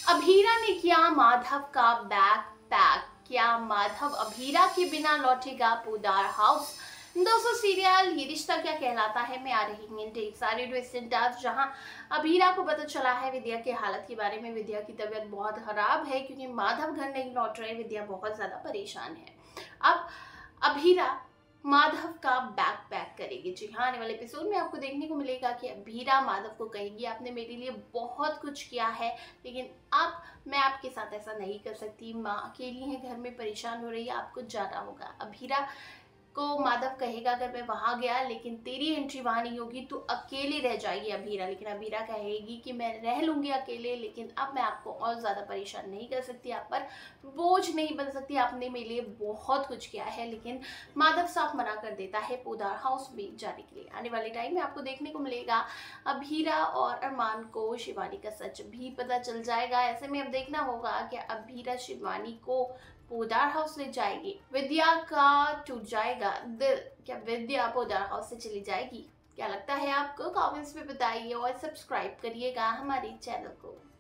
अभीरा ने किया माधव का बैग पैक। क्या माधव अभीरा के बिना लौटेगा पोदार हाउस? दोस्तों, सीरियल ये रिश्ता क्या कहलाता है में आ रही हैं ढेर सारी ट्विस्ट एंड टर्न्स, जहां अभीरा को पता चला है विद्या के हालत के बारे में। विद्या की तबीयत बहुत खराब है क्योंकि माधव घर नहीं लौट रहे। विद्या बहुत ज्यादा परेशान है। अब अभीरा माधव का बैग पैक करेगी। जी हाँ, आने वाले एपिसोड में आपको देखने को मिलेगा कि अभीरा माधव को कहेगी आपने मेरे लिए बहुत कुछ किया है, लेकिन अब मैं आपके साथ ऐसा नहीं कर सकती। माँ अकेली है, घर में परेशान हो रही है, आपको जाना होगा। अभीरा को माधव कहेगा अगर मैं वहां गया लेकिन तेरी एंट्री वहां नहीं होगी, तू अकेली रह जाएगी अभीरा। लेकिन अभीरा कहेगी कि मैं रह लूंगी अकेले, लेकिन अब मैं आपको और ज्यादा परेशान नहीं कर सकती, आप पर बोझ नहीं बन सकती, आपने मेरे लिए बहुत कुछ किया है। लेकिन माधव साफ मना कर देता है पोदार हाउस में जाने के लिए। आने वाले टाइम में आपको देखने को मिलेगा अभीरा और अरमान को शिवानी का सच भी पता चल जाएगा। ऐसे में अब देखना होगा कि अभीरा शिवानी को पोदार हाउस ले जाएगी। विद्या का टूट जाएगा दिल। क्या विद्या पोदार हाउस से चली जाएगी? क्या लगता है आपको? कमेंट्स में बताइए और सब्सक्राइब करिएगा हमारे चैनल को।